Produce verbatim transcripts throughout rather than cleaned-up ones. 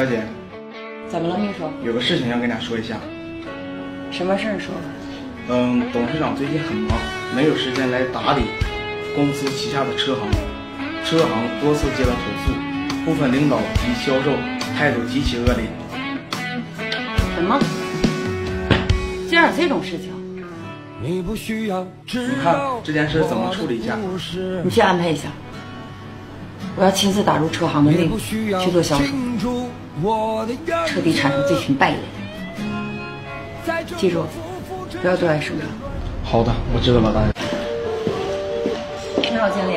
小姐， 怎么了，秘书？ 有个事情要跟大家说一下。 什么事儿？说吧。 嗯，董事长最近很忙，没有时间来打理公司旗下的车行。车行多次接到投诉，部分领导及销售态度极其恶劣。 什么？竟然有这种事情？ 你看这件事怎么处理一下？ 你去安排一下。我要亲自打入车行的内部去做销售，彻底铲除这群败类。记住，不要多碍事。 好的，我知道了，大爷。 你好，经理。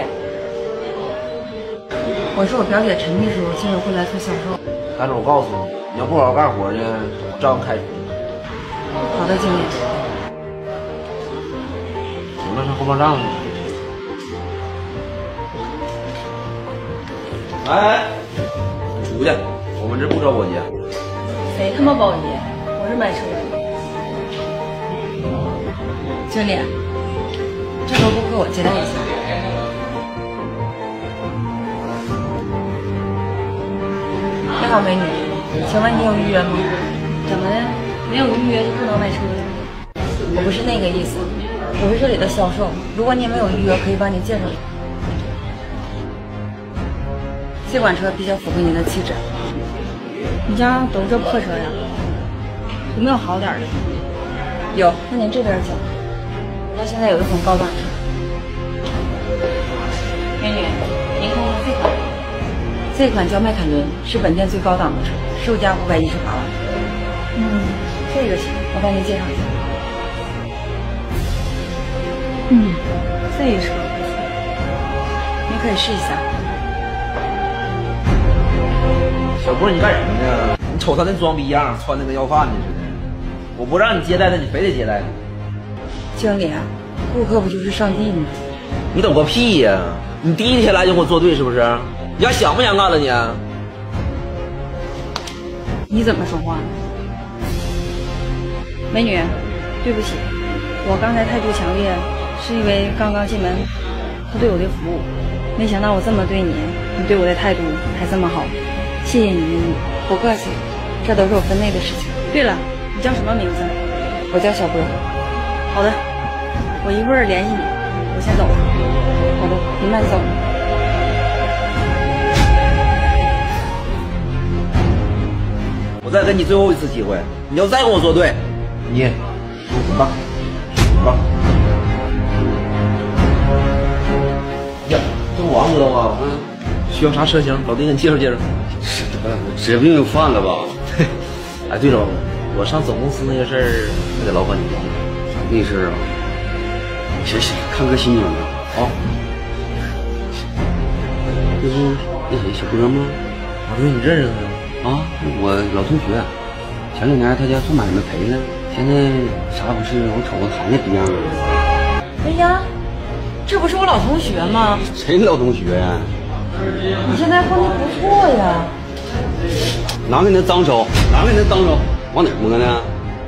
我是我表姐陈秘书，今儿会来做销售。 但是我告诉你，你要不好好干活呢，我照样开除你。 好的，经理。 行了，上后报账去。哎，出去！我们这不招保洁。 谁他妈保洁？我是买车的。经理，这桌顾客我接待一下。你好，美女，请问你有预约吗？怎么的？没有预约就不能卖车了？我不是那个意思，我是这里的销售。如果你没有预约，可以帮您介绍。这款车比较符合您的气质。你家都是这破车呀？有没有好点的？有，那您这边请。我家现在有一款高档车。美女，您看看这款。这款叫迈凯伦，是本店最高档的车，售价五百一十八万。嗯，这个行，我帮您介绍一下。嗯，这车不错，您可以试一下。 小波，你干什么呢？你瞅他那装逼样，穿的跟要饭的似的。我不让你接待他，你非得接待他。 经理啊，顾客不就是上帝吗？ 你懂个屁呀！你第一天来就给我作对是不是？你还想不想干了你？ 你怎么说话呢？美女，对不起，我刚才态度强烈，是因为刚刚进门他对我的服务，没想到我这么对你，你对我的态度还这么好，谢谢你，美女。不客气，这都是我分内的事情。对了，你叫什么名字？我叫小波。好的，我一会儿联系你，我先走了。好的，您慢走。 我再给你最后一次机会，你要再跟我作对，你滚吧，滚吧！呀，这不王知道吗？嗯，需要啥车型？老弟给你介绍介绍。 这病犯了吧？ 哎，对了，我上总公司那个事儿，还得劳烦你帮忙。 那事儿啊，行行，看个心情吧。 好， 这不那谁小哥吗？ 我说你认识他？ 啊，我老同学，前两年他家做买卖赔了，现在啥不是？我瞅着还那逼样。 哎呀，这不是我老同学吗？ 谁老同学呀？ 你现在混的不错呀。 拿给你那脏手，拿给你那脏手，往哪摸呢？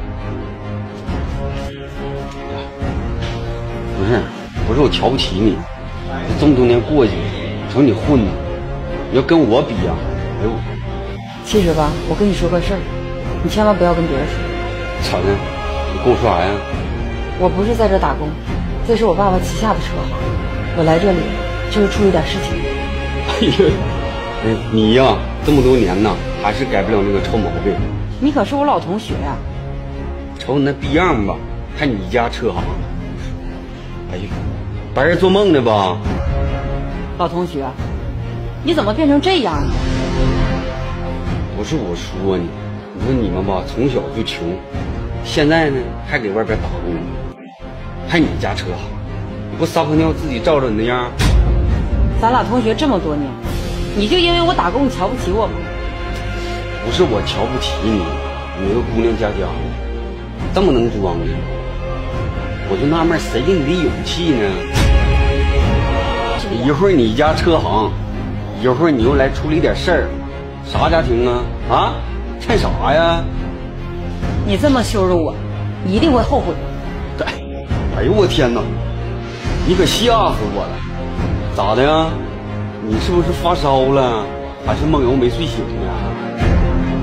不是，不是我瞧不起你，这么多年过去，瞅你混的，你要跟我比呀、啊，哎呦！ 其实吧，我跟你说个事儿，你千万不要跟别人说。 咋的？你跟我说啥呀？ 我不是在这打工，这是我爸爸旗下的车行，我来这里就是出了点事情。 哎呀，哎，你呀，这么多年呐，还是改不了那个臭毛病。 你可是我老同学呀、啊。 瞅你那逼样吧，还你家车行。哎呀，白日做梦呢吧？ 老同学，你怎么变成这样了？ 不是我说你，你说你们吧，从小就穷，现在呢还给外边打工，还你家车行，你不撒泡尿自己照着你那样？ 咱俩同学这么多年，你就因为我打工你瞧不起我吗？ 不是我瞧不起你，你个姑娘家家的，这么能装呢？我就纳闷，谁给你的勇气呢？一会儿你家车行，一会儿你又来处理点事儿。啥家庭啊？啊，干啥呀？ 你这么羞辱我，你一定会后悔。 哎，哎呦我天哪！你可吓死我了！咋的呀？你是不是发烧了？还是梦游没睡醒呢？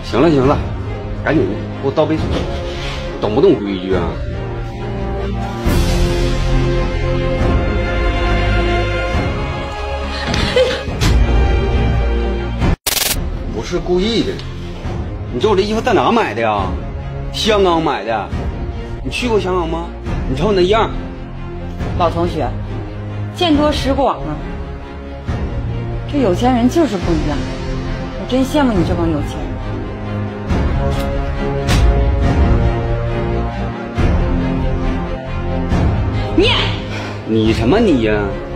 行了行了，赶紧给我倒杯水，懂不懂规矩啊？不是故意的。你知道我这衣服在哪买的呀？香港买的。你去过香港吗？你瞅你那样。 老同学，见多识广啊。这有钱人就是不一样，我真羡慕你这帮有钱人。你你什么你呀？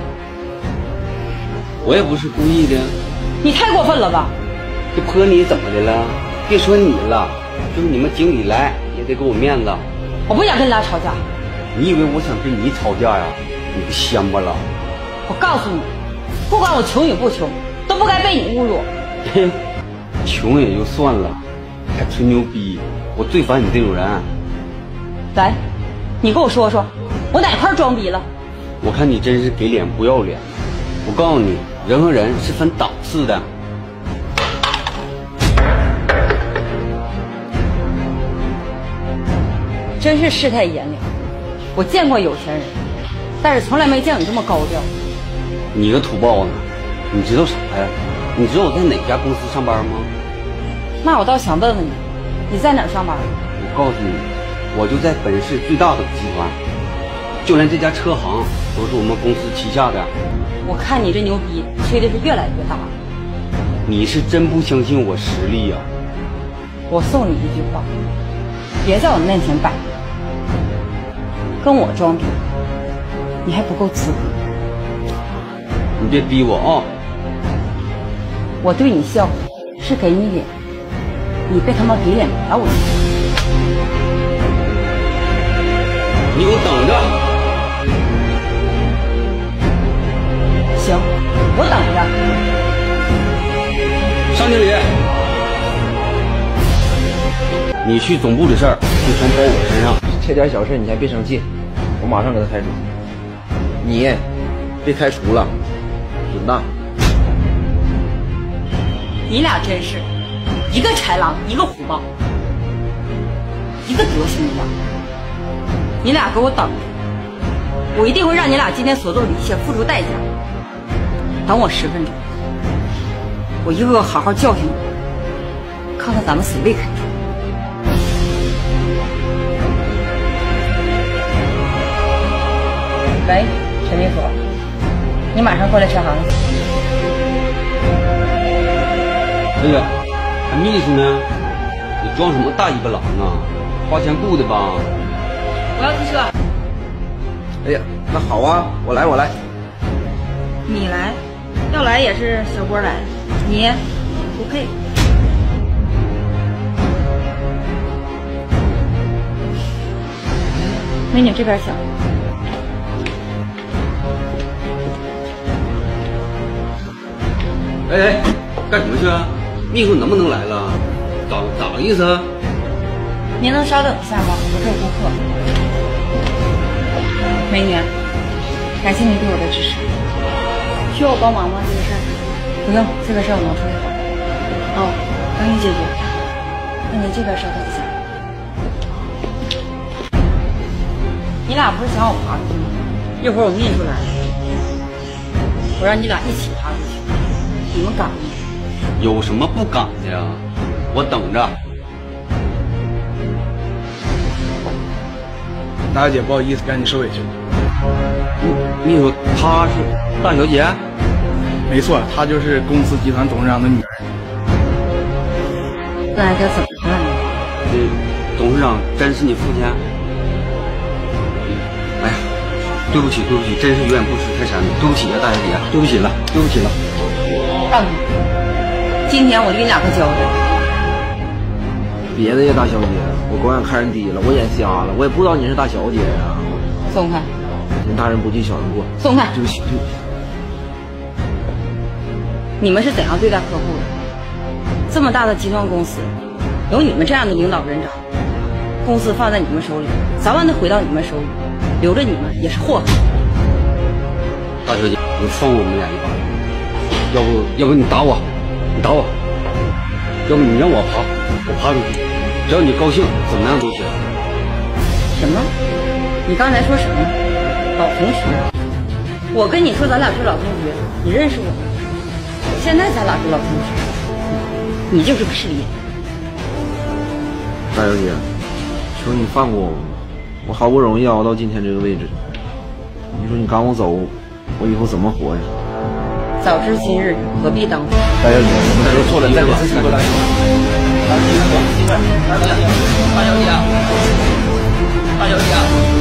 我也不是故意的。 你太过分了吧！ 这泼你怎么的了？别说你了，就是你们经理来也得给我面子。 我不想跟你俩吵架。 你以为我想跟你吵架呀？你不香巴了？ 我告诉你，不管我穷与不穷，都不该被你侮辱。 穷也就算了，还吹牛逼，我最烦你这种人。 来，你跟我说说，我哪块装逼了？ 我看你真是给脸不要脸。我告诉你，人和人是分档次的。 真是世态炎凉。我见过有钱人，但是从来没见你这么高调。 你个土包子，你知道啥呀？你知道我在哪家公司上班吗？ 那我倒想问问你，你在哪儿上班？ 我告诉你，我就在本市最大的集团，就连这家车行都是我们公司旗下的。 我看你这牛逼吹的是越来越大了。 你是真不相信我实力呀？ 我送你一句话，别在我面前摆，跟我装逼，你还不够资格。 你别逼我啊！ 我对你笑是给你脸，你别他妈给脸打我！ 你给我等着！ 行，我等着。 尚经理，你去总部的事儿就全包我身上。 这点小事你先别生气，我马上给他开除。你被开除了，滚蛋！ 你俩真是一个豺狼，一个虎豹，一个德行一样。你俩给我等着，我一定会让你俩今天所做的一切付出代价。等我十分钟，我一会儿好好教训你，看看咱们谁被开除。喂，陈秘书，你马上过来车行。 哎呀，还秘书呢？你装什么大尾巴狼啊？花钱雇的吧？ 我要提车。 哎呀，那好啊，我来我来。 你来，要来也是小郭来，你不配。美女这边请。 哎哎，干什么去啊？秘书能不能来了？咋咋个意思啊？ 您能稍等一下吗？我这有顾客。美女，感谢您对我的支持。需要我帮忙吗？这个事儿？不用，这个事儿我能处理好。哦，等你解决。那您这边稍等一下。你俩不是想我爬出去吗？一会儿我秘书来了，我让你俩一起爬出去。你们敢吗？ 有什么不敢的呀？我等着。 大小姐，不好意思，让你受委屈了。 秘书，她是大小姐？ 没错，她就是公司集团董事长的女儿。 那还该怎么办呢？ 这董事长真是你父亲？哎呀，对不起，对不起，真是有眼不识泰山的，对不起啊，大小姐，对不起了，对不起了。 让你，今天我就给你俩个交代。 别的呀，大小姐，我狗眼看人低了，我眼瞎了，我也不知道你是大小姐呀。 松开！ 人大人不计小人过。 松开！ 对不起，对不起。 你们是怎样对待客户的？这么大的集团公司，有你们这样的领导人长，公司放在你们手里，早晚得回到你们手里，留着你们也是祸害。 大小姐，你放我们俩一把，要不要不你打我，你打我，要要不你让我爬，我爬出去，只要你高兴，怎么样都行。 什么？你刚才说什么？老同学？我跟你说咱俩是老同学，你认识我吗？现在咱俩是老同学，你就是个势利眼。 大小姐，求你放过我，我好不容易熬到今天这个位置，你说你赶我走，我以后怎么活呀？ 早知今日，何必当初？ 大小姐，我们都错了，你再给次机会来。大小姐，大小姐，大小姐，大小姐。